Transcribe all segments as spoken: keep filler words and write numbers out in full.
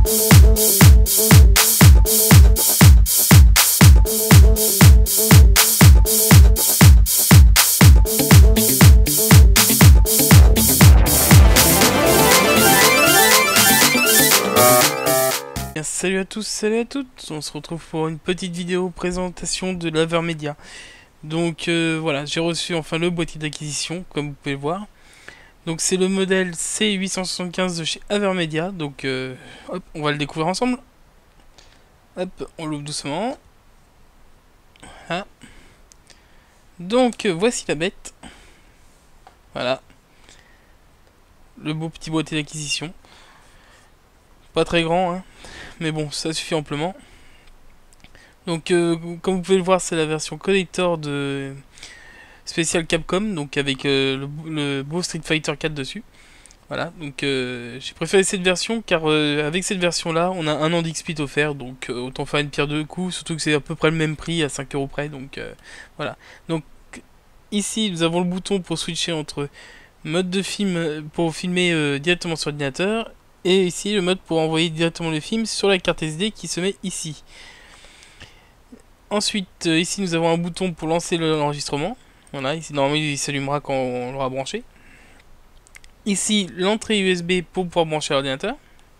Salut à tous, salut à toutes, on se retrouve pour une petite vidéo présentation de l'Avermedia. Donc euh, voilà, j'ai reçu enfin le boîtier d'acquisition, comme vous pouvez le voir. Donc c'est le modèle C huit cent soixante-quinze de chez Avermedia, donc euh, hop, on va le découvrir ensemble. Hop, on l'ouvre doucement. Voilà. Donc euh, voici la bête. Voilà. Le beau petit boîtier d'acquisition. Pas très grand, hein, mais bon, ça suffit amplement. Donc, euh, comme vous pouvez le voir, c'est la version collector de spécial Capcom, donc avec euh, le, le beau Street Fighter quatre dessus. Voilà, donc euh, j'ai préféré cette version car euh, avec cette version-là, on a un an d'X P offert, donc euh, autant faire une pierre deux coups, surtout que c'est à peu près le même prix, à cinq euros près, donc euh, voilà. Donc ici, nous avons le bouton pour switcher entre mode de film pour filmer euh, directement sur l'ordinateur. Et ici le mode pour envoyer directement le film sur la carte S D qui se met ici. Ensuite euh, ici nous avons un bouton pour lancer l'enregistrement. Voilà, ici normalement il s'allumera quand on l'aura branché. Ici l'entrée U S B pour pouvoir brancher l'ordinateur.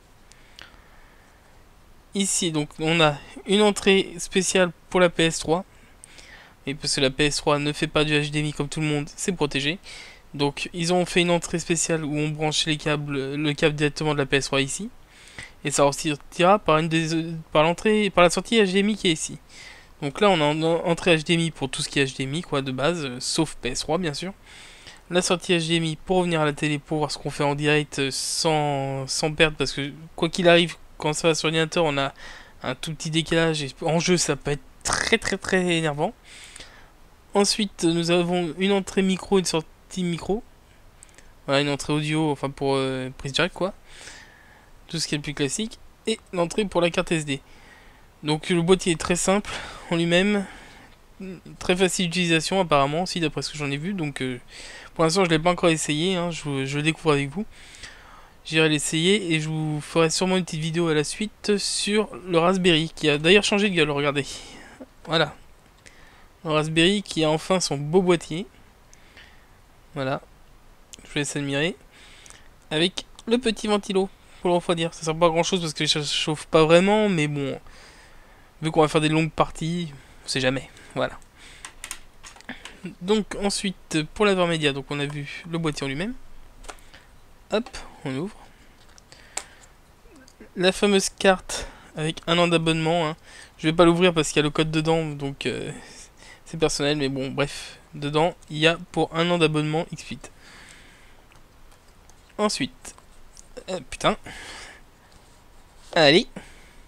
Ici donc on a une entrée spéciale pour la P S trois. Et parce que la P S trois ne fait pas du H D M I comme tout le monde, c'est protégé. Donc ils ont fait une entrée spéciale où on branche les câbles, le câble directement de la P S trois ici. Et ça sortira par une des par l'entrée par la sortie H D M I qui est ici. Donc là on a une entrée H D M I pour tout ce qui est H D M I quoi de base, euh, sauf P S trois bien sûr. La sortie H D M I pour revenir à la télé pour voir ce qu'on fait en direct sans, sans perdre, parce que quoi qu'il arrive quand ça va sur l'ordinateur on a un tout petit décalage et en jeu ça peut être très très très énervant. Ensuite nous avons une entrée micro et une sortie micro, voilà, une entrée audio enfin pour euh, prise jack quoi, tout ce qui est le plus classique, et l'entrée pour la carte S D. Donc le boîtier est très simple en lui-même, très facile d'utilisation apparemment aussi d'après ce que j'en ai vu. Donc euh, pour l'instant je l'ai pas encore essayé, hein, je, je le découvre avec vous, j'irai l'essayer et je vous ferai sûrement une petite vidéo à la suite sur le Raspberry qui a d'ailleurs changé de gueule, regardez, voilà, le Raspberry qui a enfin son beau boîtier. Voilà, je vous laisse admirer. Avec le petit ventilo pour le refroidir. Ça sert pas à grand chose parce que ça chauffe pas vraiment, mais bon, vu qu'on va faire des longues parties, on sait jamais. Voilà. Donc ensuite, pour l'Avermedia, donc on a vu le boîtier en lui-même. Hop, on ouvre. La fameuse carte avec un an d'abonnement. Hein. Je vais pas l'ouvrir parce qu'il y a le code dedans, donc euh, c'est personnel, mais bon, bref. Dedans, il y a pour un an d'abonnement X P. Ensuite, euh, putain, allez.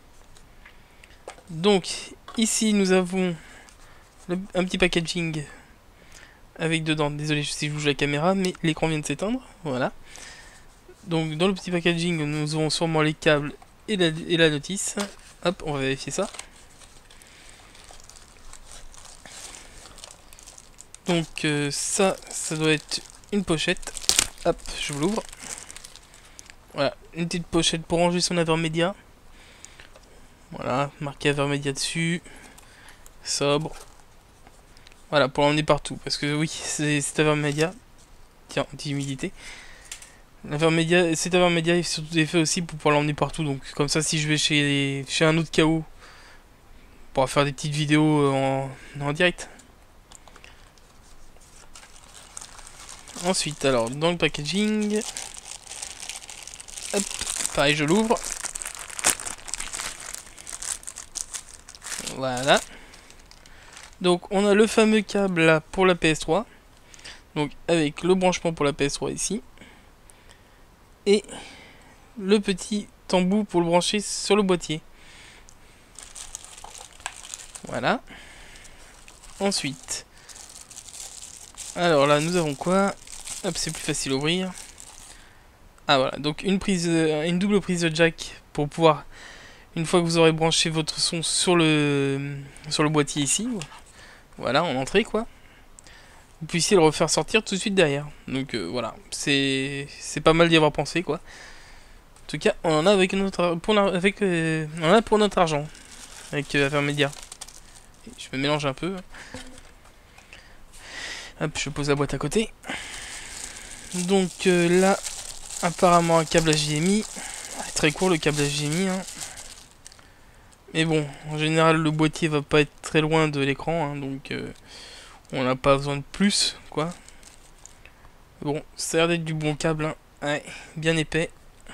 Donc ici nous avons le, un petit packaging avec dedans. Désolé si je bouge la caméra, mais l'écran vient de s'éteindre. Voilà. Donc dans le petit packaging, nous aurons sûrement les câbles et la, et la notice. Hop, on va vérifier ça. Donc euh, ça, ça doit être une pochette. Hop, je vous l'ouvre. Voilà, une petite pochette pour ranger son Avermedia. Voilà, marqué Avermedia dessus. Sobre. Voilà, pour l'emmener partout. Parce que oui, c'est Avermedia. Tiens, anti-humidité. L'Avermedia, cet Avermedia est surtout fait aussi pour pouvoir l'emmener partout. Donc comme ça, si je vais chez, chez un autre K O, on pourra faire des petites vidéos en, en direct. Ensuite, alors, dans le packaging, hop, pareil, je l'ouvre. Voilà. Donc, on a le fameux câble là pour la P S trois. Donc, avec le branchement pour la P S trois ici. Et le petit embout pour le brancher sur le boîtier. Voilà. Ensuite, alors là, nous avons quoi? Hop, c'est plus facile à ouvrir. Ah voilà, donc une prise, une double prise de jack pour pouvoir, une fois que vous aurez branché votre son sur le sur le boîtier ici, voilà, en entrée quoi, vous puissiez le refaire sortir tout de suite derrière. Donc euh, voilà, c'est c'est pas mal d'y avoir pensé quoi. tout cas, on en a avec notre, pour, la- avec, euh, on en a pour notre argent. Avec euh, Avermedia. Je me mélange un peu. Hop, je pose la boîte à côté. Donc euh, là, apparemment un câble H D M I. Très court le câble H D M I. Hein. Mais bon, en général, le boîtier va pas être très loin de l'écran. Hein, donc euh, on n'a pas besoin de plus, quoi. Bon, ça a l'air d'être du bon câble. Hein. Ouais, bien épais.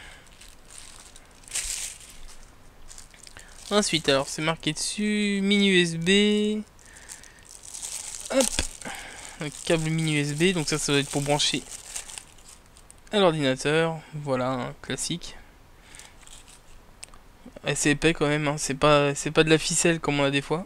Ensuite, alors c'est marqué dessus, mini U S B. Hop, un câble mini U S B, donc ça, ça doit être pour brancher à l'ordinateur. Voilà, un classique. Assez épais quand même, hein. c'est pas, c'est pas de la ficelle comme on a des fois.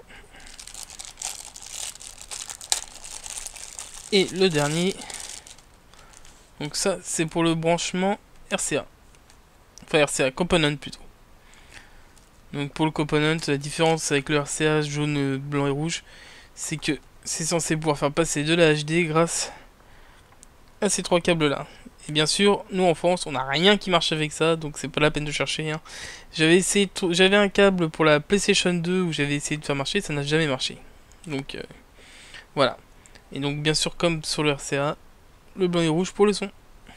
Et le dernier, donc ça, c'est pour le branchement R C A. Enfin, R C A, component plutôt. Donc pour le component, la différence avec le R C A jaune, blanc et rouge, c'est que c'est censé pouvoir faire passer de la H D grâce à ces trois câbles là. Et bien sûr, nous en France, on n'a rien qui marche avec ça, donc c'est pas la peine de chercher. Hein. J'avais essayé, j'avais un câble pour la PlayStation deux où j'avais essayé de faire marcher, ça n'a jamais marché. Donc euh, voilà. Et donc bien sûr, comme sur le R C A, le blanc et rouge pour le son.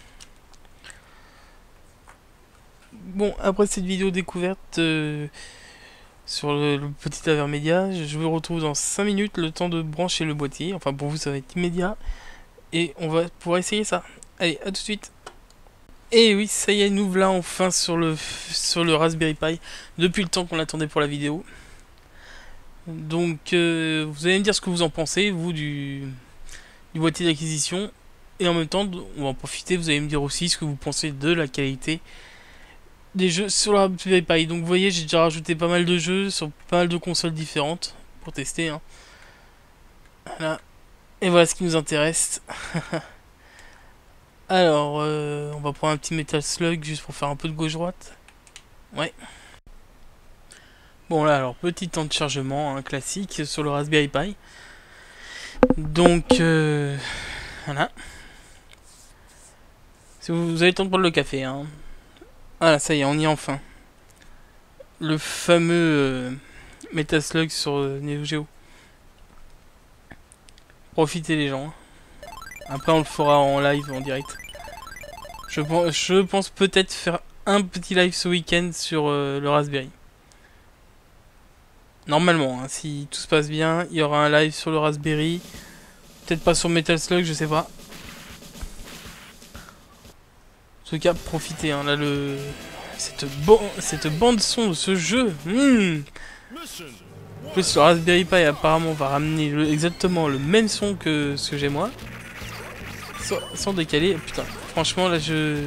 Bon, après cette vidéo découverte euh, sur le, le petit Avermedia, je vous retrouve dans cinq minutes, le temps de brancher le boîtier. Enfin, pour vous, ça va être immédiat. Et on va pouvoir essayer ça. Allez, à tout de suite. Et oui, ça y est, nous voilà enfin sur le, sur le Raspberry Pi. Depuis le temps qu'on l'attendait pour la vidéo. Donc, euh, vous allez me dire ce que vous en pensez, vous, du, du boîtier d'acquisition. Et en même temps, on va en profiter, vous allez me dire aussi ce que vous pensez de la qualité des jeux sur la Raspberry Pi. Donc vous voyez, j'ai déjà rajouté pas mal de jeux sur pas mal de consoles différentes pour tester. Hein. Voilà. Et voilà ce qui nous intéresse. Alors, euh, on va prendre un petit Metal Slug juste pour faire un peu de gauche-droite. Ouais. Bon là, alors, petit temps de chargement hein, classique sur le Raspberry Pi. Donc, euh, voilà. Si vous, vous avez le temps de prendre le café. Hein. Voilà, ça y est, on y est enfin. Le fameux euh, Metal Slug sur euh, Neo Geo. Profitez les gens. Après on le fera en live, en direct. Je pense, je pense peut-être faire un petit live ce week-end sur euh, le Raspberry. Normalement, hein, si tout se passe bien, il y aura un live sur le Raspberry. Peut-être pas sur Metal Slug, je sais pas. En tout cas, profitez. Hein, là, le cette, bon... cette bande son de ce jeu. Mmh. En plus, le Raspberry Pi apparemment va ramener le... exactement le même son que ce que j'ai moi. Sans, sans décaler. Putain, franchement, là, je...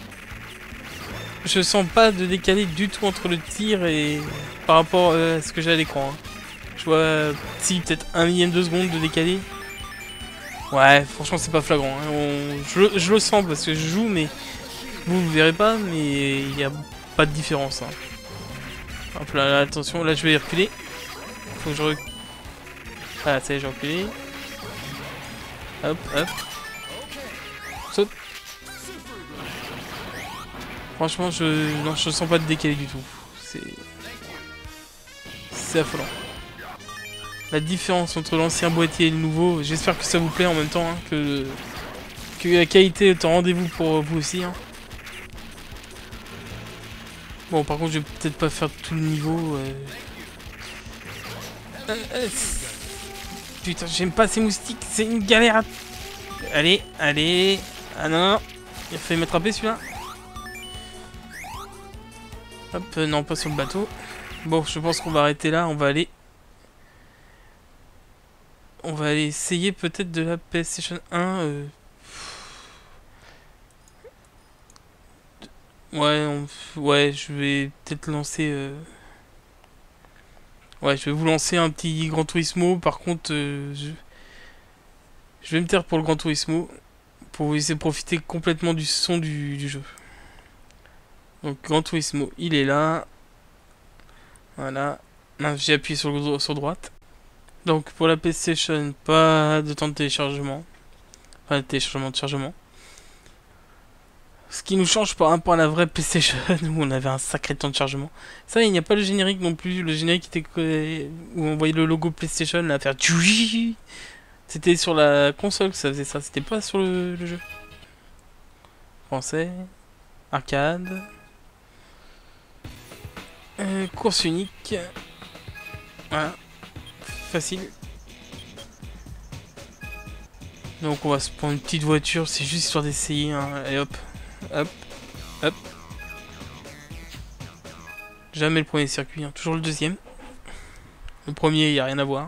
Je sens pas de décalé du tout entre le tir et... par rapport à ce que j'ai à l'écran. Hein. Je vois, si, peut-être un millième de seconde de décalé. Ouais, franchement, c'est pas flagrant. Hein. On... Je, je le sens parce que je joue, mais... Vous ne verrez pas, mais il n'y a pas de différence. Hein. Hop là, là, attention, là je vais reculer. Faut que je recule. Ah, ça y est, j'ai reculé. Hop, hop. Saute. Franchement, je non, je sens pas de décalé du tout. C'est... C'est affolant. La différence entre l'ancien boîtier et le nouveau, j'espère que ça vous plaît en même temps, hein, que... que la qualité est au rendez-vous pour vous aussi. Hein. Bon, par contre, je vais peut-être pas faire tout le niveau. Euh... Euh, euh, putain, j'aime pas ces moustiques, c'est une galère. À... Allez, allez. Ah non, non, non. Il a failli m'attraper celui-là. Hop, euh, non, pas sur le bateau. Bon, je pense qu'on va arrêter là. On va aller. On va aller essayer peut-être de la PlayStation un. Euh... Ouais, on... ouais, je vais peut-être lancer. Euh... Ouais, je vais vous lancer un petit Gran Turismo. Par contre, euh, je... je vais me taire pour le Gran Turismo. Pour vous laisser profiter complètement du son du, du jeu. Donc, Gran Turismo, il est là. Voilà. J'ai appuyé sur, le, sur droite. Donc, pour la PlayStation, pas de temps de téléchargement. Pas de téléchargement de chargement. Ce qui nous change par rapport à la vraie PlayStation où on avait un sacré temps de chargement. Ça, il n'y a pas le générique non plus. Le générique était où on voyait le logo PlayStation là faire. C'était sur la console que ça faisait ça. C'était pas sur le, le jeu. Français, arcade, euh, course unique. Voilà, facile. Donc on va se prendre une petite voiture. C'est juste histoire d'essayer. Hein. Et hop. Hop, hop. Jamais le premier circuit, hein. Toujours le deuxième. Le premier, il n'y a rien à voir.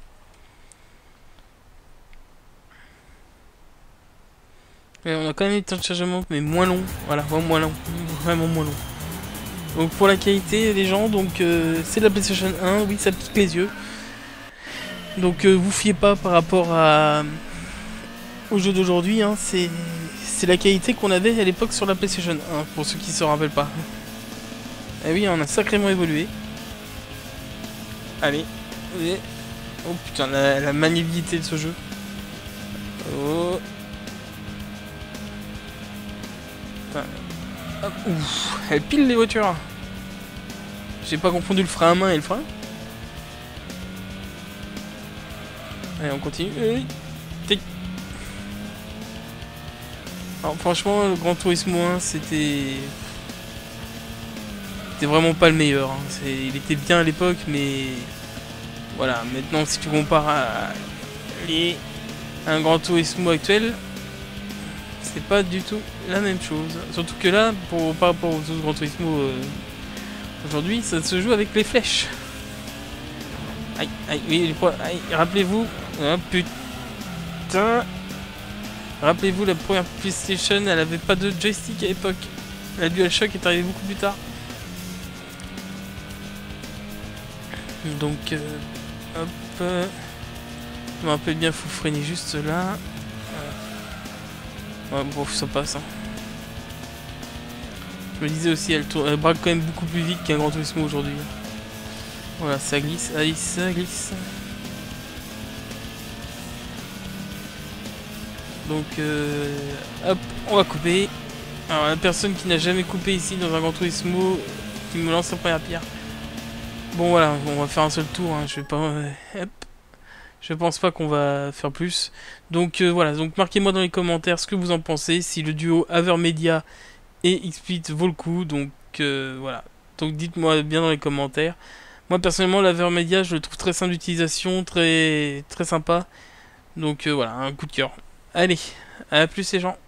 Et on a quand même eu temps de chargement, mais moins long. Voilà, moins long. Vraiment moins long. Donc pour la qualité, les gens, donc euh, c'est de la PlayStation un, oui, ça pique les yeux. Donc euh, vous fiez pas par rapport à au jeu d'aujourd'hui, hein, c'est c'est la qualité qu'on avait à l'époque sur la PlayStation un, pour ceux qui se rappellent pas. Et oui, on a sacrément évolué. Allez. Et... oh putain, la, la maniabilité de ce jeu. Oh. Enfin, hop, ouf, elle pile les voitures. J'ai pas confondu le frein à main et le frein. Allez, on continue. Tic. Alors franchement, le Gran Turismo un, c'était... C'était vraiment pas le meilleur. Hein. Il était bien à l'époque, mais... Voilà, maintenant si tu compares à, les... à un Gran Turismo actuel, c'est pas du tout la même chose. Surtout que là, pour, par rapport aux autres Gran Turismo euh, aujourd'hui, ça se joue avec les flèches. Aïe, aïe, oui, aïe, rappelez-vous... Oh, putain... Rappelez-vous, la première PlayStation, elle avait pas de joystick à l'époque. La DualShock est arrivée beaucoup plus tard. Donc, euh, hop. Euh, je me rappelle bien, faut freiner juste là. Ouais, bon, ça passe. Hein. Je me disais aussi, elle, tourne, elle braque quand même beaucoup plus vite qu'un Gran Turismo aujourd'hui. Voilà, ça glisse, allez, ça glisse. Donc, euh, hop, on va couper. Alors, la personne qui n'a jamais coupé ici dans un Gran Turismo, qui me lance sa première pierre. Bon, voilà, on va faire un seul tour. Hein, je vais pas, euh, hop. Je pense pas qu'on va faire plus. Donc, euh, voilà, donc marquez-moi dans les commentaires ce que vous en pensez. Si le duo Avermedia et Xsplit vaut le coup. Donc, euh, voilà. Donc, dites-moi bien dans les commentaires. Moi, personnellement, l'Avermedia, je le trouve très simple d'utilisation, très, très sympa. Donc, euh, voilà, un coup de cœur. Allez, à plus les gens.